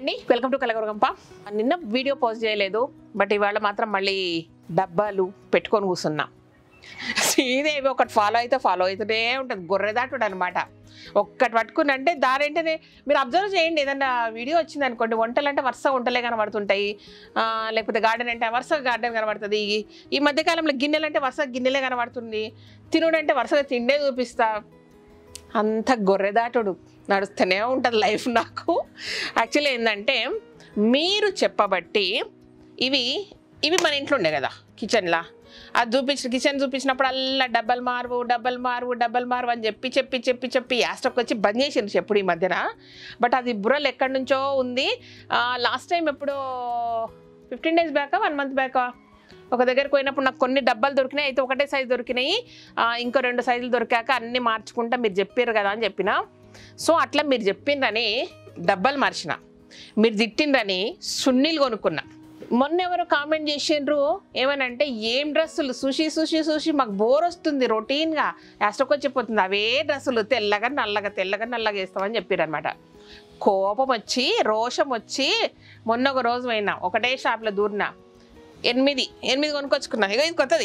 అండి welcome to కలగరగంప. నిన్న video post చేయలేదు, బట్ ఇవాళ మాత్రం మళ్ళీ డబ్బాలు పెట్టుకొని కూర్చున్నా. ఇదేవి ఒకటి ఫాలో అవుతూనే ఉంటుంది, గొర్రెదాటుడు అనమాట. ఒక్కటి పట్టుకుని అంటే దారేంటనే మీరు అబ్జర్వ్ చేయండి. ఏదన్నా వీడియో వచ్చింది అనుకోండి, వంటలు అంటే వరుస వంటలే కనబడుతుంటాయి, లేకపోతే గార్డెన్ అంటే వరుసగా గార్డెన్ కనబడుతుంది. ఈ మధ్యకాలంలో గిన్నెలు అంటే వరుసగా గిన్నెలే కనబడుతుంది, తినుడు అంటే వరుసగా తిండే చూపిస్తా. అంత గొర్రెదాటుడు నడుస్తూనే ఉంటుంది లైఫ్ నాకు. యాక్చువల్లీ ఏంటంటే మీరు చెప్పబట్టి ఇవి మన ఇంట్లో ఉండే కదా కిచెన్లా, అది కిచెన్ చూపించినప్పుడు డబ్బల్ మార్వు అని చెప్పి యాస్టక్ వచ్చి బంద్ చేసిండ్రు చెప్పుడు ఈ మధ్యన. బట్ అది బుర్రలు ఎక్కడి నుంచో ఉంది. లాస్ట్ టైం ఎప్పుడో 15 days బ్యాకా 1 month బ్యాకా ఒక దగ్గరికి పోయినప్పుడు నాకు కొన్ని డబ్బాలు దొరికినాయి. అయితే ఒకటే సైజు దొరికినాయి, ఇంకో 2 సైజులు దొరికాక అన్నీ మార్చుకుంటా మీరు చెప్పారు కదా అని చెప్పిన. సో అట్లా మీరు చెప్పిందని డబ్బాలు మార్చిన, మీరు తిట్టిందని సున్నీలు కొనుక్కున్నా. మొన్న ఎవరో కామెంట్ చేసిండ్రు ఏమనంటే, ఏం డ్రెస్సులు చూసి మాకు బోర్ వస్తుంది, రొటీన్గా యాస్టోకి వచ్చిపోతుంది అవే డ్రెస్సులు, తెల్లగా నల్లగా వేస్తామని చెప్పారు అనమాట. కోపం వచ్చి రోషం వచ్చి మొన్న ఒక రోజు పోయినా, ఒకటే షాప్లో దూరినా, 8 కొనుక్కొచ్చుకున్నా. ఇక ఇది కొత్తది.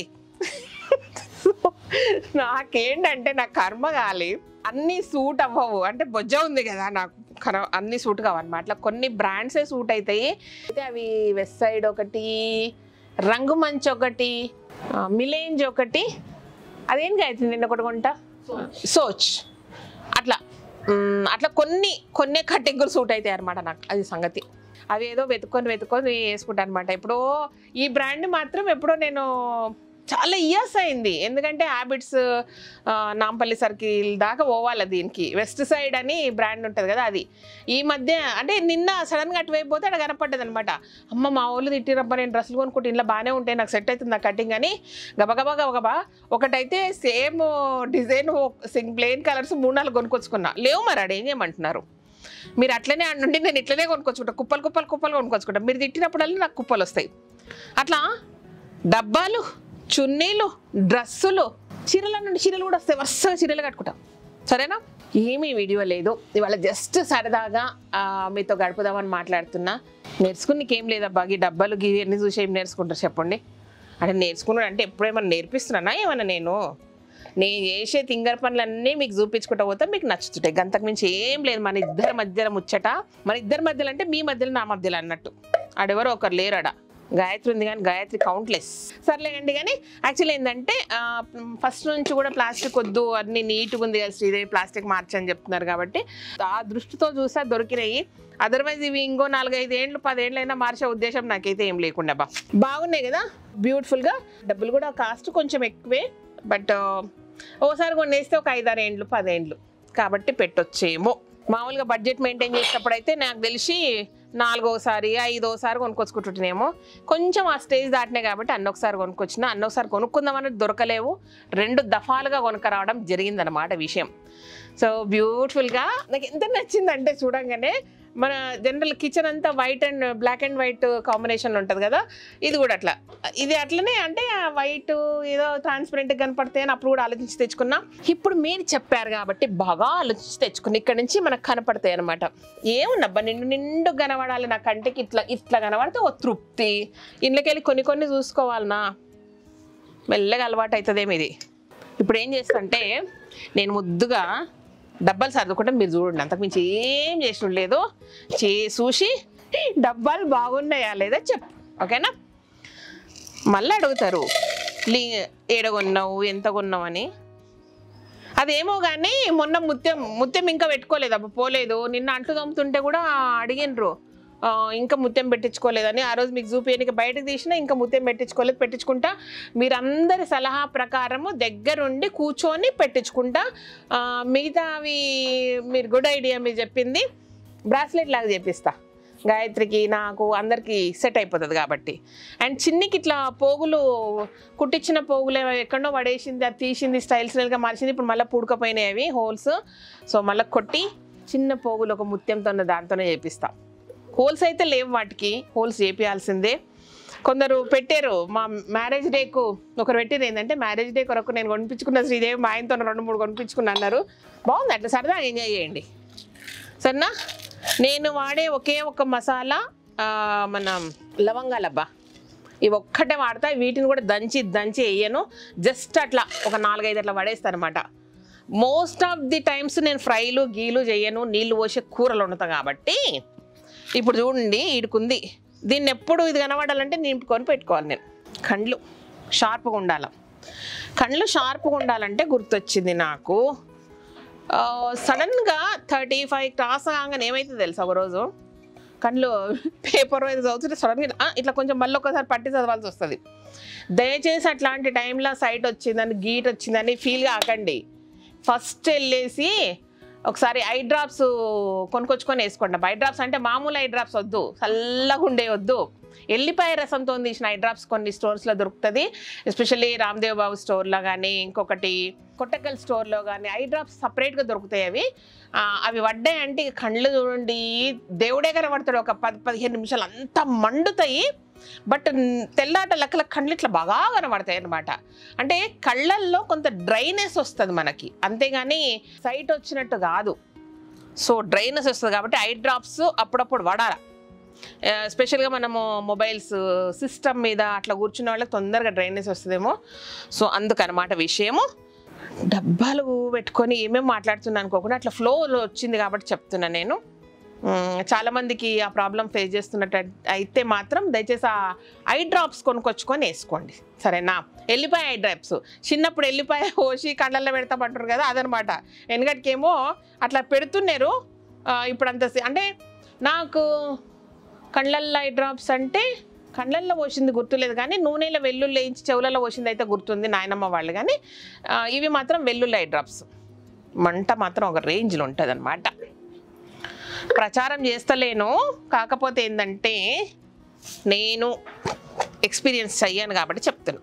నాకేంటంటే నాకు కర్మ కాలి, అన్నీ సూట్ అవ్వవు. అంటే బొజ్జ ఉంది కదా నాకు, అన్నీ సూట్ కావన్నమాట. అట్లా కొన్ని బ్రాండ్సే సూట్ అవుతాయి. అయితే అవి వెస్ట్ సైడ్ ఒకటి, రంగు మంచి ఒకటి, మిలేంజ్ ఒకటి, అదేం అవుతుంది నిన్న ఒకటి కొంట సోచ్, అట్లా కొన్ని కటింగులు సూట్ అవుతాయి అనమాట నాకు. అది సంగతి. అవి ఏదో వెతుక్కొని వేసుకుంటాను అనమాట. ఎప్పుడో ఈ బ్రాండ్ మాత్రం ఎప్పుడో నేను చాలా ఇయర్స్ అయింది, ఎందుకంటే హ్యాబిట్స్ నాంపల్లి సర్కిల్ దాకా పోవాలి. దీనికి వెస్ట్ సైడ్ అని బ్రాండ్ ఉంటుంది కదా, అది ఈ మధ్య అంటే నిన్న సడన్గా అటువైపు పోతే అక్కడ కనపడ్డది అనమాట. అమ్మ మా వాళ్ళు తిట్టిరబ్బా, నేను డ్రెస్సులు కొనుక్కుంటే ఇంట్లో బాగానే ఉంటాయి, నాకు సెట్ అవుతుంది ఆ కటింగ్ అని గబగబా ఒకటైతే సేమ్ డిజైన్ ప్లెయిన్ కలర్స్ 3-4 కొనుక్కొచ్చుకున్నా. లేవు మరి అక్కడ ఏం చేయమంటున్నారు. మీరు అట్లనే అంటుంటే నేను ఇట్లనే కొనుక్కొచ్చుకుంటా, కుప్పలు కొనుక్కొచ్చుకుంటా. మీరు తిట్టినప్పుడల్లా నాకు కుప్పలు వస్తాయి. అట్లా డబ్బాలు, చున్నీలు, డ్రెస్సులు, చీరలు కూడా వస్తాయి. వరుసగా చీరలు కట్టుకుంటాం. సరేనా? ఏమీ వీడియో లేదు ఇవాళ, జస్ట్ సరదాగా మీతో గడుపుదామని మాట్లాడుతున్నా. నేర్చుకునికేం లేదబ్బా, ఈ డబ్బాలు ఇవన్నీ చూసి ఏం నేర్చుకుంటారు చెప్పండి. అంటే నేర్చుకున్నాడు అంటే ఎప్పుడేమన్నా నేర్పిస్తున్నానా ఏమన్నా? నేను చేసే తింగర్ పనులన్నీ మీకు చూపించుకుంటా పోతే మీకు నచ్చుతుంటాయి. గంతకు మించి ఏం లేదు. మన ఇద్దరి మధ్యలో ముచ్చట, మన ఇద్దరి మధ్యలో అంటే మీ మధ్యలో నా మధ్యలో అన్నట్టు. ఆడెవరో ఒకరు లేరాడ. గాయత్రి ఉంది కానీ గాయత్రి కౌంట్లెస్. సర్లేండి. కానీ యాక్చువల్లీ ఏంటంటే ఫస్ట్ నుంచి కూడా ప్లాస్టిక్ వద్దు, అన్ని నీట్గా ఉంది కదా శ్రీదేవి, ప్లాస్టిక్ మార్చని చెప్తున్నారు కాబట్టి ఆ దృష్టితో చూసా దొరికినాయి. అదర్వైజ్ ఇవి ఇంకో 4-5 ఏళ్ళు 10 ఏళ్ళైనా మార్చే ఉద్దేశం నాకైతే ఏం లేకుండా బాగున్నాయి కదా, బ్యూటిఫుల్గా. డబ్బులు కూడా కాస్ట్ కొంచెం ఎక్కువే, బట్ ఓసారి కొనేస్తే ఒక 5-6 ఏళ్ళు 10 ఏళ్ళు కాబట్టి పెట్టొచ్చేమో. మామూలుగా బడ్జెట్ మెయింటైన్ చేసినప్పుడు అయితే నాకు తెలిసి 4వసారి 5వసారి కొనుక్కొచ్చుకుంటుంటేనేమో. కొంచెం ఆ స్టేజ్ దాటినాయి కాబట్టి అన్నొకసారి కొనుక్కుందామని దొరకలేవు. 2 దఫాలుగా కొనుక్కరావడం జరిగిందనమాట విషయం. సో బ్యూటిఫుల్గా నాకు ఎంత నచ్చిందంటే చూడంగానే, మన జనరల్ కిచెన్ అంతా బ్లాక్ అండ్ వైట్ కాంబినేషన్లో ఉంటుంది కదా, ఇది కూడా అట్లా. ఇది అట్లనే అంటే వైట్ ఏదో ట్రాన్స్పరెంట్గా కనపడితే అని అప్పుడు కూడా ఆలోచించి తెచ్చుకున్నా. ఇప్పుడు మీరు చెప్పారు కాబట్టి బాగా ఆలోచించి తెచ్చుకున్నా. ఇక్కడ నుంచి మనకు కనపడతాయి అనమాట. ఏమున్నబ్బా నిండు కనబడాలి నా కంటికి, ఇట్లా కనబడితే ఓ తృప్తి. ఇంట్లోకి వెళ్ళి కొన్ని చూసుకోవాలన్నా మెల్లగా అలవాటు అవుతుందేమో ఇది. ఇప్పుడు ఏం చేస్తా నేను ముద్దుగా డబ్బాలు సర్దుకుంటే మీరు చూడండి, అంతకుమించి ఏం చేసిన లేదు. చూసి డబ్బాలు బాగున్నాయా లేదా చెప్పు, ఓకేనా? మళ్ళీ అడుగుతారు ఏడ కొన్నావు, ఎంత కొన్నావు అని. అదేమో కానీ మొన్న ముత్యం ఇంకా పెట్టుకోలేదు అబ్బా, పోలేదు. నిన్న అంట్లు తోముతుంటే కూడా అడిగినరు ఇంకా ముత్యం పెట్టించుకోలేదని. ఆ రోజు మీకు చూపించడానికి బయటకు తీసినా ఇంకా ముత్యం పెట్టించుకుంటా. మీరందరి సలహా ప్రకారము దగ్గరుండి కూర్చొని పెట్టించుకుంటా. మిగతా అవి మీరు గుడ్ ఐడియా మీరు చెప్పింది, బ్రాస్లెట్ లాగా చేపిస్తా. గాయత్రికి నాకు అందరికీ సెట్ అయిపోతుంది కాబట్టి. అండ్ చిన్నికి ఇట్లా పోగులు కుట్టించిన పోగులు ఎక్కడో పడేసింది, అది తీసింది, స్టైల్గా మార్చింది. ఇప్పుడు మళ్ళీ పూడకపోయినాయి అవి హోల్స్. సో మళ్ళీ కొట్టి చిన్న పోగులు ఒక ముత్యంతో దాంతోనే చేపిస్తా. హోల్స్ అయితే లేవు, వాటికి హోల్స్ చేపియాల్సిందే. కొందరు పెట్టారు మా మ్యారేజ్ డేకు, ఒకరు పెట్టారు ఏంటంటే మ్యారేజ్ డే కొరకు నేను కొనిపించుకున్న శ్రీదేవి మా ఆయనతో 2-3 కొనిపించుకున్నా అన్నారు. బాగుంది, అట్లా సరదాగా ఎంజాయ్ చేయండి సరేనా? నేను వాడే ఒకే ఒక మసాలా మన లవంగాలబ్బా, ఇవి ఒక్కటే వాడతా. వీటిని కూడా దంచి వేయను, జస్ట్ అట్లా ఒక 4-5 అట్లా పడేస్తాను అనమాట. మోస్ట్ ఆఫ్ ది టైమ్స్ నేను ఫ్రైలు గీలు చేయను, నీళ్ళు పోసే కూరలు వండుతాను కాబట్టి. ఇప్పుడు చూడండి ఈడుకుంది, దీన్ని ఎప్పుడు ఇది కనబడాలంటే నింపుకొని పెట్టుకోవాలి నేను. కండ్లు షార్ప్గా ఉండాలి. కండ్లు షార్ప్గా ఉండాలంటే గుర్తొచ్చింది నాకు, సడన్గా 35 క్రాస్ కాగానే ఏమైతే తెలుసా, ఒకరోజు కళ్ళు పేపర్ ఏదో చదువుతుంటే సడన్గా ఇట్లా కొంచెం మళ్ళీ ఒకసారి పట్టి చదవాల్సి వస్తుంది. దయచేసి అట్లాంటి టైంలో సైట్ వచ్చిందని గీట్ వచ్చిందని ఫీల్ కాకండి. ఫస్ట్ వెళ్ళేసి ఒకసారి ఐ డ్రాప్స్ కొనుక్కొచ్చుకొని వేసుకోండి. ఐ డ్రాప్స్ అంటే మామూలు ఐ డ్రాప్స్ వద్దు, చల్లగా ఉండే వద్దు. ఎల్లిపాయ రసంతో తీసిన ఐ డ్రాప్స్ కొన్ని స్టోర్స్లో దొరుకుతుంది, ఎస్పెషల్లీ రామ్దేవ్ బాబు స్టోర్లో కానీ ఇంకొకటి కొట్టకల్ స్టోర్లో కానీ ఐ డ్రాప్స్ సపరేట్గా దొరుకుతాయి. అవి పడ్డాయి అంటే కళ్ళు చూడండి దేవుడే కనబడతాడు. ఒక 10-15 నిమిషాలు అంతా మండుతాయి, బట్ తెల్లాట లెక్కల కళ్ళు ఇట్లా బాగా కనబడతాయి అనమాట. అంటే కళ్ళల్లో కొంత డ్రైనెస్ వస్తుంది మనకి, అంతేగాని సైట్ వచ్చినట్టు కాదు. సో డ్రైనెస్ వస్తుంది కాబట్టి ఐ డ్రాప్స్ అప్పుడప్పుడు వాడాలి. ఎస్పెషల్గా మనము మొబైల్స్ సిస్టమ్ మీద అట్లా కూర్చున్న వాళ్ళకి తొందరగా డ్రైనెస్ వస్తుందేమో. సో అందుకనమాట విషయము. డబ్బాలు పెట్టుకొని ఏమేమి మాట్లాడుతున్నాను అనుకోకుండా అట్లా ఫ్లోలో వచ్చింది కాబట్టి చెప్తున్నా నేను. చాలామందికి ఆ ప్రాబ్లం ఫేస్ చేస్తున్నట్టు అయితే మాత్రం దయచేసి ఆ ఐ డ్రాప్స్ కొనుక్కొచ్చుకొని వేసుకోండి, సరేనా? ఎల్లిపాయ ఐ డ్రాప్స్ చిన్నప్పుడు ఎల్లిపాయ పోసి కళ్ళల్లో పెడతామంటారు కదా, అదనమాట. ఎందుకంటేమో అట్లా పెడుతున్నారు. ఇప్పుడు అంత అంటే నాకు కళ్ళల్లో ఐ డ్రాప్స్ అంటే కళ్ళల్లో పోసింది గుర్తులేదు, కానీ నూనెలో వెల్లుల్లి వేయించి చెవులలో పోసింది అయితే గుర్తుంది నాయనమ్మ వాళ్ళు. కానీ ఇవి మాత్రం వెల్లుల్లి ఐ డ్రాప్స్, మంట మాత్రం ఒక రేంజ్లో ఉంటుంది అనమాట. ప్రచారం చేస్తలేను, కాకపోతే ఏంటంటే నేను ఎక్స్పీరియన్స్ అయ్యాను కాబట్టి చెప్తాను.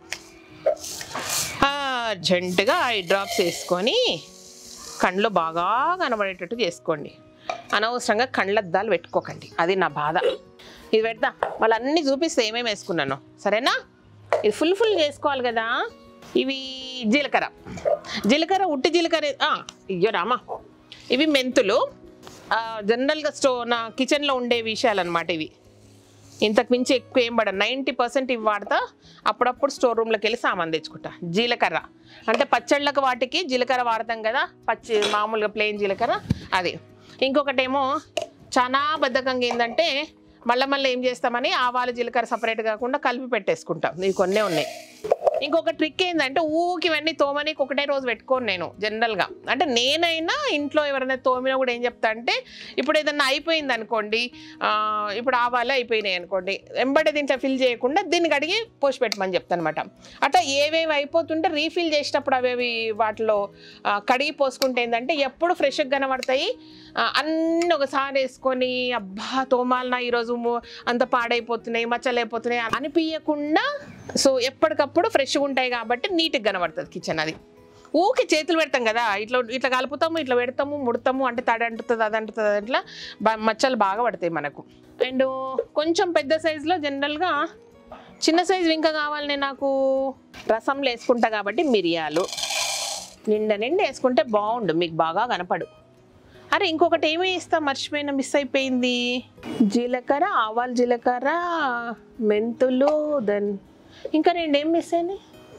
అర్జెంటుగా ఐ డ్రాప్స్ వేసుకొని కళ్ళు బాగా కనబడేటట్టు చేసుకోండి. అనవసరంగా కళ్ళద్దాలు పెట్టుకోకండి, అది నా బాధ. ఇది పెడతా వాళ్ళు అన్నీ చూపిస్తే ఏమేమి వేసుకున్నాను, సరేనా? ఇది ఫుల్ చేసుకోవాలి కదా. ఇవి జీలకర్ర ఉట్టి జీలకర్ర, ఇయ్యో రామా. ఇవి మెంతులు, జనరల్గా నా కిచెన్లో ఉండే విషయాలు అనమాట ఇవి. ఇంతకు మించి ఎక్కువ ఏం పడ, 90% ఇవి వాడతా. అప్పుడప్పుడు స్టోర్ రూమ్లోకి వెళ్ళి సామాన్ తెచ్చుకుంటా. జీలకర్ర అంటే పచ్చళ్ళకు వాటికి జీలకర్ర వాడతాం కదా, మామూలుగా ప్లెయిన్ జీలకర్ర అది. ఇంకొకటేమో చాలా బద్ధకంగా ఏంటంటే మళ్ళీ ఏం చేస్తామని ఆవాలు జీలకర్ర సపరేట్ కాకుండా కలిపి పెట్టేసుకుంటాం. ఇవి కొన్నే ఉన్నాయి. ఇంకొక ట్రిక్ ఏంటంటే ఊకి ఇవన్నీ తోమనికి ఒకటే రోజు పెట్టుకోను నేను జనరల్గా. అంటే నేనైనా ఇంట్లో ఎవరైనా తోమినా కూడా ఏం చెప్తా అంటే, ఇప్పుడు ఏదన్నా అయిపోయింది అనుకోండి, ఇప్పుడు ఆవాలు అయిపోయినాయి అనుకోండి, వెంబడి దీంట్లో ఫిల్ చేయకుండా దీన్ని కడిగి పోసి పెట్టమని చెప్తాను అనమాట. అట్లా ఏవేవి అయిపోతుంటే రీఫిల్ చేసేటప్పుడు అవేవి వాటిలో కడిగి పోసుకుంటే ఏంటంటే ఎప్పుడు ఫ్రెష్గా కనబడతాయి. అన్నీ ఒకసారి వేసుకొని అబ్బా తోమాలనా ఈరోజు అంత పాడైపోతున్నాయి మచ్చలు అయిపోతున్నాయి అనిపించకుండా, సో ఎప్పటికప్పుడు ఫ్రెష్గా ఉంటాయి కాబట్టి నీట్గా కనబడుతుంది కిచెన్. అది ఊకే చేతులు పెడతాం కదా, ఇట్లా కలుపుతాము, ఇట్లా పెడతాము, ముడతాము అంటే తడి అంటుతుంది, అది అంటుతుంది, అట్లా మచ్చలు బాగా పడతాయి మనకు. అండ్ కొంచెం పెద్ద సైజులో జనరల్గా చిన్న సైజు ఇంకా కావాలని నాకు రసంలో వేసుకుంటా కాబట్టి మిరియాలు నిండా వేసుకుంటే బాగుండు, మీకు బాగా కనపడు. అరే ఇంకొకటి ఏమి ఇస్తా మర్చిపోయినా, మిస్ అయిపోయింది. జీలకర్ర, ఆవాలు జీలకర్ర, మెంతులు, దెన్ ఇంకా 2 ఏం మిస్ అయినాయి.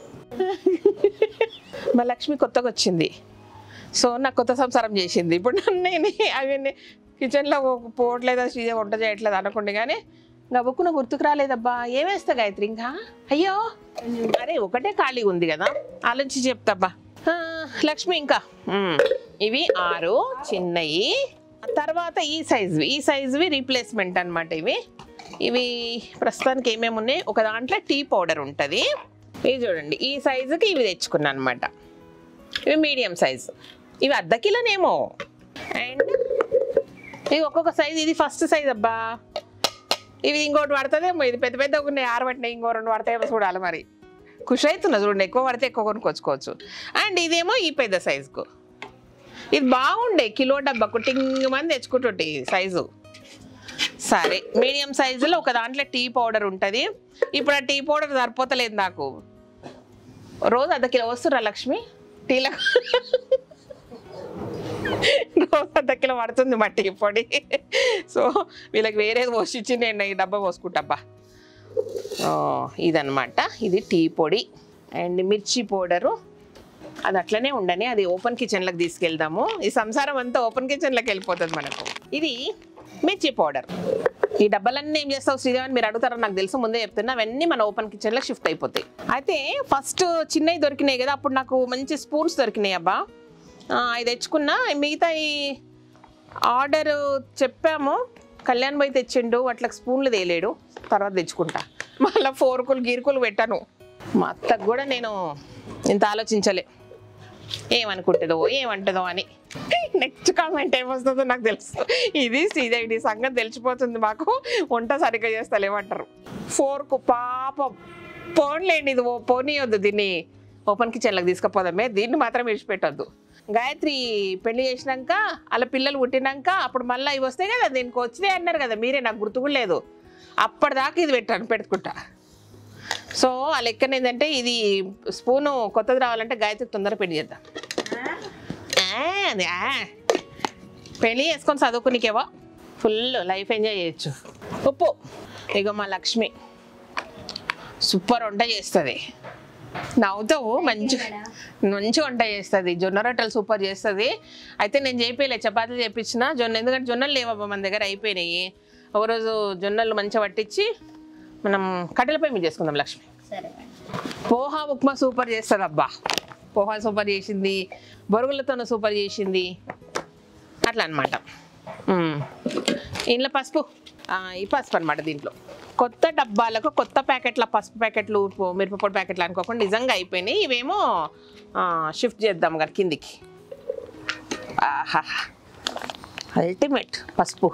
మా లక్ష్మి కొత్తగా వచ్చింది, సో నాకు కొత్త సంసారం చేసింది. ఇప్పుడు నన్ను అవన్నీ కిచెన్లో పోవట్లేదా, శ్రీజ వంట చేయట్లేదు అనుకోండి, కానీ ఇంకా బుక్కున గుర్తుకు రాలేదబ్బా. ఏమేస్తా గాయత్రి ఇంకా? అయ్యో అరే ఒకటే ఖాళీగా ఉంది కదా, ఆలోచించి చెప్తాబ్బా. లక్ష్మి ఇంకా ఇవి 6 చిన్నవి. తర్వాత ఈ సైజువి రీప్లేస్మెంట్ అనమాట. ఇవి ప్రస్తుతానికి ఏమేమి ఉన్నాయి, ఒక దాంట్లో టీ పౌడర్ ఉంటుంది. ఇవి చూడండి ఈ సైజుకి ఇవి తెచ్చుకున్నాను అనమాట. ఇవి మీడియం సైజు, ఇవి ½ కిలోనేమో. అండ్ ఇవి ఒక్కొక్క సైజు, ఇది ఫస్ట్ సైజ్ అబ్బా. ఇవి ఇంకోటి పడుతుందేమో, ఇది పెద్ద పెద్దగా ఉన్నాయి, 6 పట్టినాయి, ఇంకో 2 పడతాయేమో చూడాలి. మరి ఖుషి అవుతున్నా చూడండి, ఎక్కువ పడితే ఎక్కువ కొనుక్కొచ్చుకోవచ్చు. అండ్ ఇదేమో ఈ పెద్ద సైజుకు, ఇది బాగుండే కిలో డబ్బాకు టింగ్ మంది తెచ్చుకుంటుంటే సైజు. సరే మీడియం సైజులో ఒక దాంట్లో టీ పౌడర్ ఉంటుంది. ఇప్పుడు ఆ టీ పౌడర్ సరిపోతలేదు నాకు, రోజు ½ కిలో వస్తురా లక్ష్మి టీలకు, అర్ధ కిలో పడుతుంది మా టీ పొడి. సో వీళ్ళకి వేరేది పోసిచ్చి నేను ఈ డబ్బా పోసుకుంటాబ్బా. ఇదనమాట, ఇది టీ పొడి. అండ్ మిర్చి పౌడరు అది అట్లనే ఉండని, అది ఓపెన్ కిచెన్లోకి తీసుకెళ్దాము. ఈ సంసారం అంతా ఓపెన్ కిచెన్లోకి వెళ్ళిపోతుంది మనకు. ఇది మిర్చి పౌడర్. ఈ డబ్బాలన్నీ ఏం చేస్తావు శ్రీదేవన్ మీరు అడుగుతారో నాకు తెలుసు, ముందే చెప్తున్నా. అవన్నీ మన ఓపెన్ కిచెన్లో షిఫ్ట్ అయిపోతాయి. అయితే ఫస్ట్ చిన్నవి దొరికినాయి కదా, అప్పుడు నాకు మంచి స్పూన్స్ దొరికినాయి అబ్బా. అవి తెచ్చుకున్నా. మిగతా ఈ ఆర్డర్ చెప్పాము, కళ్యాణ్ బాయ్ తెచ్చిండు, అట్లా స్పూన్లు తేలేడు. తర్వాత తెచ్చుకుంటా. మళ్ళీ ఫోర్కులు గీర్కులు పెట్టాను. మా అత్తకు కూడా నేను ఇంత ఆలోచించలే, ఏమనుకుంటుందో ఏమంటుందో అని. నెక్స్ట్ కామెంట్ ఏమొస్తుందో నాకు తెలుసు. ఇది శ్రీదేవి సంగతి తెలిసిపోతుంది మాకు, వంట సరిగ్గా చేస్తలేమంటారు. ఫోర్కు పాపం పోన్లేండి, ఇది పోనీయొద్దు, దీన్ని ఓపెన్ కిచెన్లోకి తీసుకుపోదామే, దీన్ని మాత్రం విడిచిపెట్టొద్దు. గాయత్రి పెళ్లి చేసినాక అలా పిల్లలు పుట్టినాక అప్పుడు మళ్ళీ ఇవి వస్తాయి కదా, దీనికి వచ్చినాయి అన్నారు కదా మీరే, నాకు గుర్తు కూడా లేదు. అప్పటిదాకా ఇది పెట్టుకుంటా. సో ఆ లెక్కన ఏంటంటే ఇది స్పూను కొత్తది రావాలంటే గాయత్రికి తొందరగా పెళ్లి చేద్దాం. పెళ్ళి చేసుకొని చదువుకునికేవో ఫుల్ లైఫ్ ఎంజాయ్ చేయొచ్చు. ఉప్పు ఇక మా లక్ష్మి సూపర్ వంట చేస్తుంది. నవ్వుతావు, మంచి వంట చేస్తుంది. జొన్న రొట్టెలు సూపర్ చేస్తుంది. అయితే నేను చేయిపోయలే, చపాతీలు చేయించిన ఎందుకంటే జొన్నలు లేవబ్బా మన దగ్గర, అయిపోయినాయి. ఒకరోజు జొన్నలు మంచిగా పట్టించి మనం కట్టెలపై మీద చేసుకుందాం లక్ష్మి. పోహా ఉప్మా సూపర్ చేస్తుంది అబ్బా. పోహా సూపర్ చేసింది, బొరుగులతో సూపర్ చేసింది, అట్లా అనమాట. ఇంట్లో పసుపు, ఈ పసుపు అనమాట. దీంట్లో కొత్త డబ్బాలకు కొత్త ప్యాకెట్ల పసుపు ప్యాకెట్లు, మిరపపొడి ప్యాకెట్లు అనుకోకుండా నిజంగా అయిపోయినాయి. ఇవేమో షిఫ్ట్ చేద్దాం కదా కిందికి. ఆహా అల్టిమేట్ పసుపు.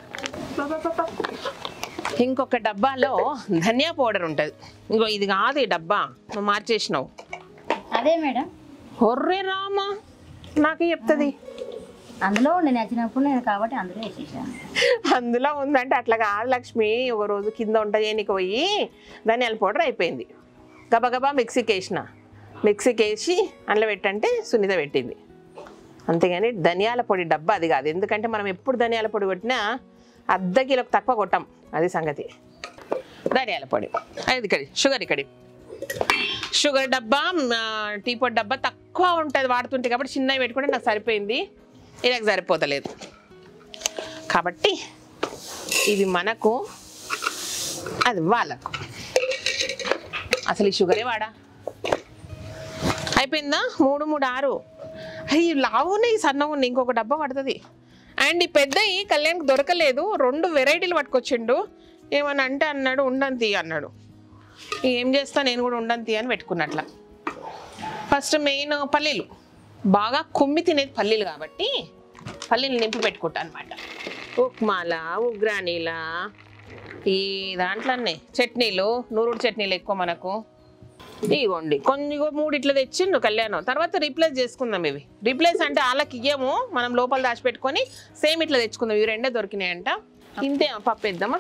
ఇంకొక డబ్బాలో ధనియా పౌడర్ ఉంటుంది. ఇంకో ఇది కాదు ఈ డబ్బా, నువ్వు మార్చేసినావు. అదే మేడం. ఒర్రే రామా, నాకు చెప్తుంది. అందులో ఉండి నచ్చినప్పుడు నేను కాబట్టి అందులో వేసేసాను. అందులో ఉందంటే అట్లా కాదు లక్ష్మి. ఒక రోజు కింద వంట చేయడానికి పోయి ధనియాల పౌడర్ అయిపోయింది. గబగబా మిక్సీకి వేసి అందులో పెట్టంటే సునీత పెట్టింది. అంతేగాని ధనియాల పొడి డబ్బా అది కాదు. ఎందుకంటే మనం ఎప్పుడు ధనియాల పొడి కొట్టినా అర్ధ కిలోకి తక్కువ కొట్టాం, అది సంగతి. ధనియాల పొడి అది ఇక్కడి షుగర్ డబ్బా, టీ పొడి డబ్బా తక్కువ ఉంటుంది వాడుతుంటే, కాబట్టి చిన్నవి పెట్టుకుంటే నాకు సరిపోయింది. ఇలాగ సరిపోతలేదు కాబట్టి ఇది మనకు, అది వాళ్ళకు. అసలు ఈ షుగరే వాడా. అయిపోయిందా? 3, 3, 6. అవి లావున్నాయి, సన్నగా ఉన్నాయి. ఇంకొక డబ్బా పడుతుంది. అండ్ ఈ పెద్దవి కళ్యాణ్కి దొరకలేదు, 2 వెరైటీలు పట్టుకొచ్చిండు. ఏమని అంటే అన్నాడు ఉండంతి అన్నాడు. ఏం చేస్తా, నేను కూడా ఉండంతి అని పెట్టుకున్నట్లా. ఫస్ట్ మెయిన్ పల్లీలు, బాగా కుమ్మి తినేది పల్లీలు కాబట్టి పల్లీలు నింపి పెట్టుకుంటా అనమాట. ఉప్మాల, ఉగ్రానీల, ఈ దాంట్లోనే చట్నీలు, నూరుడు చట్నీలు ఎక్కువ మనకు. ఇగోండి కొన్ని 3 ఇట్లా తెచ్చిండు కళ్యాణం. తర్వాత రీప్లేస్ చేసుకుందాం. ఇవి రీప్లేస్ అంటే వాళ్ళకి ఇయ్యము, మనం లోపల దాచిపెట్టుకొని సేమ్ ఇట్లా తెచ్చుకుందాం. ఇవి 2 దొరికినాయంట. ఇంతే పప్పు వేద్దామా.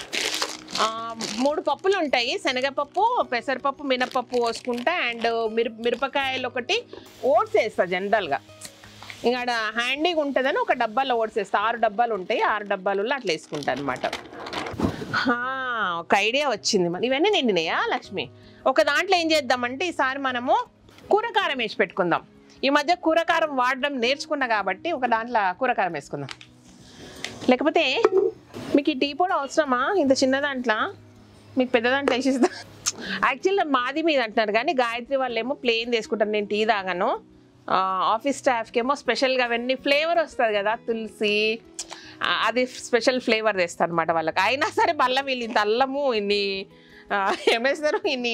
3 పప్పులు ఉంటాయి, శనగపప్పు, పెసరపప్పు, మినపప్పు పోసుకుంటా. అండ్ మిరపకాయలు ఒకటి, ఓట్స్ వేస్తా జనరల్గా. ఇంకా హ్యాండీగా ఉంటుందని ఒక డబ్బాలో ఓట్స్ వేస్తా. 6 డబ్బాలు ఉంటాయి, 6 డబ్బాలలో అట్లా వేసుకుంటా అనమాట. ఒక ఐడియా వచ్చింది. మరి ఇవన్నీ నిండినాయా లక్ష్మి? ఒక దాంట్లో ఏం చేద్దామంటే ఈసారి మనము కూరకారం వేసి పెట్టుకుందాం. ఈ మధ్య కూరకారం వాడడం నేర్చుకున్నా కాబట్టి ఒక దాంట్లో కూరకారం వేసుకుందాం. లేకపోతే మీకు ఈ టీ పొడి అవసరమా? ఇంత చిన్న దాంట్లో మీకు పెద్ద దాంట్లో వేసిస్తా. యాక్చువల్గా మాది మీద అంటున్నారు కానీ గాయత్రి వాళ్ళు ఏమో ప్లెయిన్ తీసుకుంటారు. నేను టీ తాగాను. ఆఫీస్ స్టాఫ్కి ఏమో స్పెషల్గా అవన్నీ ఫ్లేవర్ వస్తుంది కదా, తులసి, అది స్పెషల్ ఫ్లేవర్ తెస్తారు అనమాట వాళ్ళకి. అయినా సరే మళ్ళీ వీళ్ళు ఇంత అల్లము, ఇన్ని ఏమేస్తారు, ఇన్ని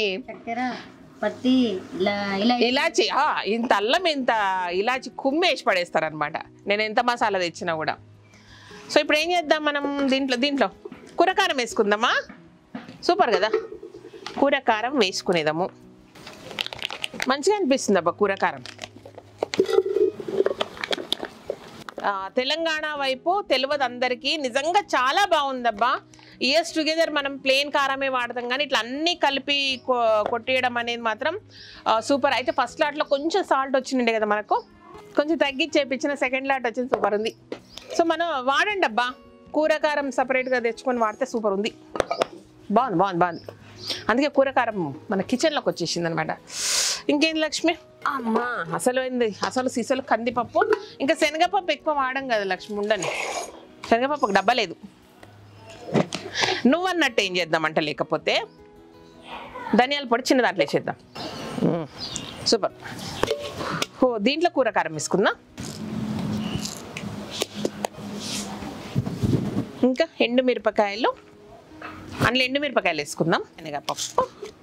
ఇలాచి, ఇంత అల్లం, ఇంత ఇలాచి కుమ్మేసి పడేస్తారు అనమాట నేను ఎంత మసాలా తెచ్చినా కూడా. సో ఇప్పుడు ఏం చేద్దాం మనం, దీంట్లో కూరకారం వేసుకుందామా? సూపర్ కదా. కూరకారం వేసుకునేదాము, మంచిగా అనిపిస్తుంది అబ్బా కూరకారం. తెలంగాణ వైపు తెలియదు అందరికీ, నిజంగా చాలా బాగుందబ్బా. ఇయర్స్ టుగెదర్ మనం ప్లెయిన్ కారమే వాడతాం కానీ ఇట్లా అన్నీ కలిపి కొట్టేయడం అనేది మాత్రం సూపర్. అయితే ఫస్ట్ లాట్లో కొంచెం సాల్ట్ వచ్చిండే కదా మనకు, కొంచెం తగ్గించి చేయించిన సెకండ్ లాట్ వచ్చింది, సూపర్ ఉంది. సో మనం వాడండి అబ్బా, కూరకారం సపరేట్గా తెచ్చుకొని వాడితే సూపర్ ఉంది. బాగుంది బాగుంది బాగుంది. అందుకే కూరకారం మన కిచెన్లోకి వచ్చేసింది అనమాట. ఇంకేంది లక్ష్మి? అమ్మా అసలు ఏంది, అసలు సీసలు కందిపప్పు, ఇంకా శనగపప్పు ఎక్కువ వాడం కదా లక్ష్మి, ఉండని శనగపప్పుకు డబ్బా లేదు. నువ్వన్నట్టు ఏం చేద్దామంట, లేకపోతే ధనియాల పొడి చిన్న దాంట్లో వేసేద్దాం. సూపర్. ఓ దీంట్లో కూరకారం వేసుకుందాం. ఇంకా ఎండుమిరపకాయలు, అందులో ఎండుమిరపకాయలు వేసుకుందాం. శనగపప్పు,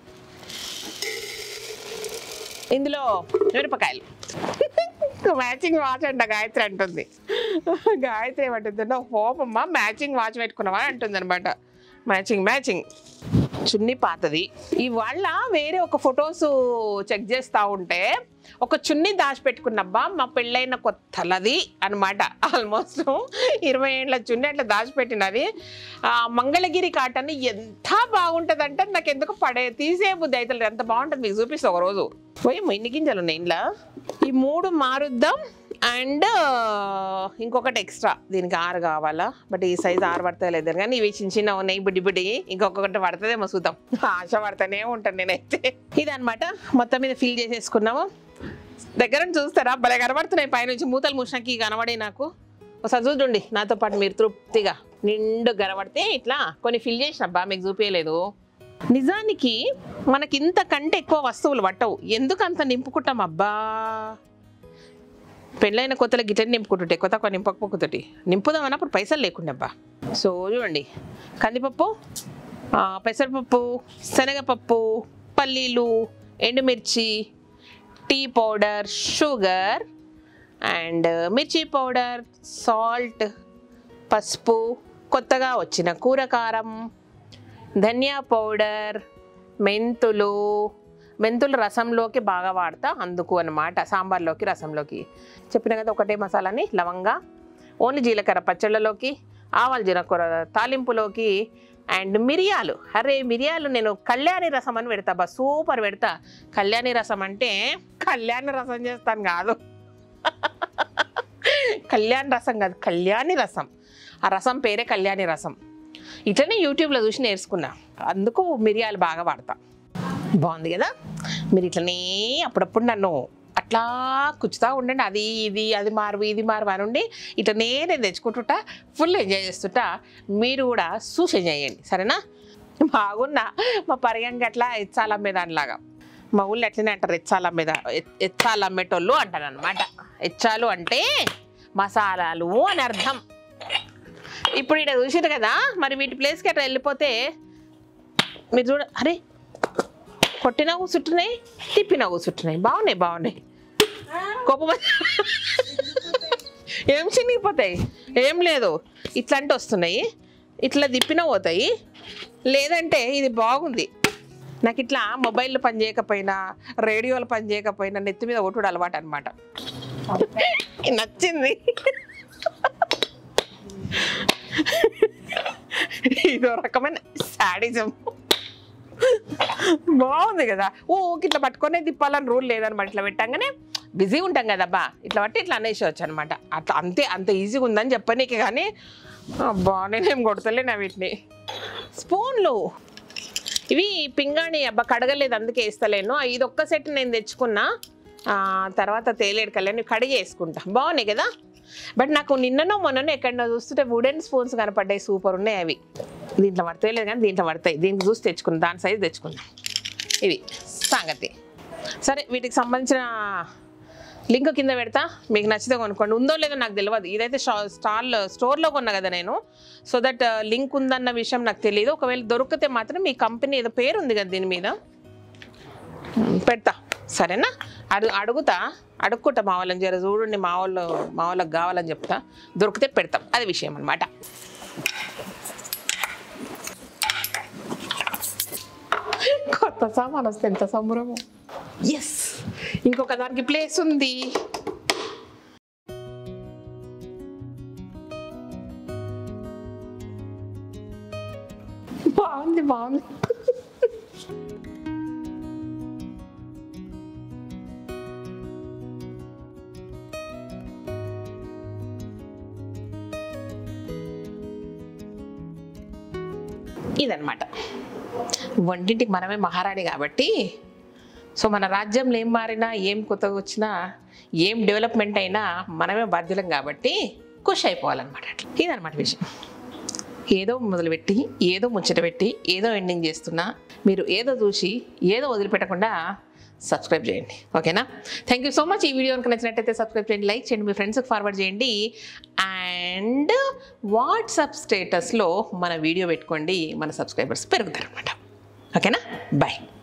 ఇందులో మిరపకాయలు. మ్యాచింగ్ వాచ్ అంట గాయత్రి అంటుంది. గాయత్రి ఏమంటుందంటే హోపమ్మ మ్యాచింగ్ వాచ్ పెట్టుకున్నావా అంటుంది అనమాట. Matching matching. చున్నీ పాతది. ఇవాళ వేరే ఒక ఫొటోస్ చెక్ చేస్తూ ఉంటే ఒక చున్నీ దాచిపెట్టుకున్నబ్బా, మా పెళ్ళైన కొత్తలది అనమాట. ఆల్మోస్ట్ 20 ఏళ్ళ చున్నీ అట్లా దాచిపెట్టినది. మంగళగిరి కాటన్ ఎంత బాగుంటుందంటే నాకు ఎందుకు తీసే బుద్ధి అవుతుంది, ఎంత బాగుంటుంది. మీకు చూపిస్తా ఒకరోజు. పోయి ఎన్ని గింజలు ఉన్నాయి ఇంట్లో. ఈ 3 మారుద్దాం. అండ్ ఇంకొకటి ఎక్స్ట్రా, దీనికి 6 కావాలా, బట్ ఈ సైజ్ 6 పడతా లేదు కానీ ఇవి చిన్న చిన్న ఉన్నాయి బుడ్డి బుడ్డి, ఇంకొకటి పడుతుందేమో చూద్దాం. ఆశ పడతానే ఉంటాను నేనైతే. ఇదనమాట మొత్తం మీద ఫిల్ చేసేసుకున్నాము. దగ్గర చూస్తారా భలే కనబడుతున్నాయి, పైనుంచి మూతలు మూసినాకి కనబడే. నాకు ఒకసారి చూడండి నాతో పాటు మీరు తృప్తిగా నిండు కనబడితే. ఇట్లా కొన్ని ఫిల్ చేసినబ్బా, మీకు చూపించలేదు. నిజానికి మనకి ఇంతకంటే ఎక్కువ వస్తువులు పట్టవు, ఎందుకు అంత నింపుకుంటాం అబ్బా. పెళ్ళైన కొత్తలో గిటెన్ నింపుకుంటుంటే, కొత్త నింపకపోతుంటే నింపుదామని అప్పుడు పైసలు లేకుండా అబ్బా. సో చూడండి, కందిపప్పు, పెసరపప్పు, శనగపప్పు, పల్లీలు, ఎండుమిర్చి, టీ పౌడర్, షుగర్ అండ్ మిర్చి పౌడర్, సాల్ట్, పసుపు, కొత్తగా వచ్చిన కూరకారం, ధనియా పౌడర్, మెంతులు రసంలోకి బాగా వాడతా అందుకు అనమాట, సాంబార్లోకి రసంలోకి. చెప్పిన కదా ఒకటే మసాలాని, లవంగా ఓన్లీ జీలకర్ర పచ్చళ్ళలోకి, ఆవాల జీలకర్ర తాలింపులోకి, అండ్ మిరియాలు. అరే మిరియాలు నేను కళ్యాణి రసం అని పెడతా బా, సూపర్ పెడతా. కళ్యాణి రసం అంటే కళ్యాణి రసం చేస్తాను కాదు, కళ్యాణి రసం కాదు, కళ్యాణి రసం. ఆ రసం పేరే కళ్యాణి రసం. ఇట్లనే యూట్యూబ్లో చూసి నేర్చుకున్నా, అందుకు మిరియాలు బాగా వాడతా. బాగుంది కదా. మీరు ఇట్లనే అప్పుడప్పుడు నన్ను అట్లా కూర్చుతూ ఉండండి, అది ఇది అది మారు ఇది మారు అనుండి ఇట్లనే నేను తెచ్చుకుంటుంటా, ఫుల్ ఎంజాయ్ చేస్తుంటా. మీరు కూడా చూసి ఎంజాయ్ చేయండి సరేనా. బాగున్నా మా పరిగంగా అట్లా ఎచ్చాలు అమ్మేదానిలాగా. మా ఊళ్ళో ఎట్లనే అంటారు, ఎచ్చాలు అమ్మేటోళ్ళు అంటారు అనమాట. ఎచ్చాలు అంటే మసాలాలు అని అర్థం. ఇప్పుడు ఇక్కడ చూసారు కదా, మరి వీటి ప్లేస్కి అట్లా వెళ్ళిపోతే మీరు చూడ, అరే కొట్టినా కూర్చుంటున్నాయి, తిప్పినా కూర్చుంటున్నాయి, బాగున్నాయి. కోపం ఏం చినిగిపోతాయి, ఏం లేదు ఇట్లాంటి వస్తున్నాయి, ఇట్లా తిప్పినా పోతాయి. లేదంటే ఇది బాగుంది, నాకు ఇట్లా మొబైల్లో పని చేయకపోయినా, రేడియోలో పని చేయకపోయినా నెత్తి మీద ఒట్టుడు అలవాటు అనమాట. నచ్చింది. ఇదో రకమైన శాడిజం. బాగుంది కదా. ఇట్లా పట్టుకొనే తిప్పాలని రూల్ లేదనమాట. ఇట్లా పెట్టంగానే బిజీ ఉంటాం కదబ్బా, ఇట్లా బట్టి ఇట్లా అనేసేవచ్చు అనమాట. అట్లా అంత ఈజీగా ఉందని చెప్పనీకి, కానీ అబ్బా నేనేం కొడతలేనా వీటిని. స్పూన్లు ఇవి పింగాణి అబ్బా, కడగలేదు అందుకే వేస్తలేను. ఇది ఒక్క సెట్ నేను తెచ్చుకున్నా, తర్వాత తేలేడు కళ్యాణ్ కడిగి వేసుకుంటా. బాగున్నాయి కదా. బట్ నాకు నిన్ననో మొన్ననో ఎక్కడో చూస్తుంటే వుడెన్ స్పూన్స్ కనపడ్డాయి, సూపర్ ఉన్నాయి అవి. దీంట్లో పడతాయి లేదు కానీ దీంట్లో పడతాయి, దీనికి చూసి తెచ్చుకున్నాం, దాని సైజు తెచ్చుకున్నాం. ఇవి సంగతి. సరే వీటికి సంబంధించిన లింక్ కింద పెడతా, మీకు నచ్చితే కొనుక్కోండి. ఉందో లేదో నాకు తెలియదు, ఇదైతే స్టోర్లో కొన్నా కదా నేను. సో దట్ లింక్ ఉందన్న విషయం నాకు తెలియదు. ఒకవేళ దొరికితే మాత్రం మీ కంపెనీ ఏదో పేరు ఉంది కదా దీని మీద, పెడతా సరేనా. అడుక్కుంటా మా వాళ్ళని, జర చూడండి మా వాళ్ళకి కావాలని చెప్తా, దొరికితే పెడతాం, అది విషయం అనమాట. కొత్త సామాన్ వస్తే ఎంత సంబరము. ఎస్, ఇంకొక దానికి ప్లేస్ ఉంది. బాగుంది. ఇదనమాట. వంటింటికి మనమే మహారాణి కాబట్టి, సో మన రాజ్యంలో ఏం మారినా, ఏం కొత్తగా వచ్చినా, ఏం డెవలప్మెంట్ అయినా మనమే బాధ్యులం కాబట్టి ఖుషి అయిపోవాలన్నమాట. అట్లా ఇదనమాట విషయం. ఏదో మొదలుపెట్టి ఏదో ముచ్చట పెట్టి ఏదో ఎండింగ్ చేస్తున్నా, మీరు ఏదో చూసి ఏదో వదిలిపెట్టకుండా సబ్స్క్రైబ్ చేయండి. ఓకేనా? Thank you so much. ఈ వీడియో కనుక నచ్చినట్టయితే సబ్స్క్రైబ్ చేయండి, లైక్ చేయండి, మీ ఫ్రెండ్స్కి ఫార్వర్డ్ చేయండి. అండ్ వాట్సాప్ స్టేటస్లో మన వీడియో పెట్టుకోండి, మన సబ్స్క్రైబర్స్ పెరుగుతారు అనమాట. ఓకేనా? బాయ్.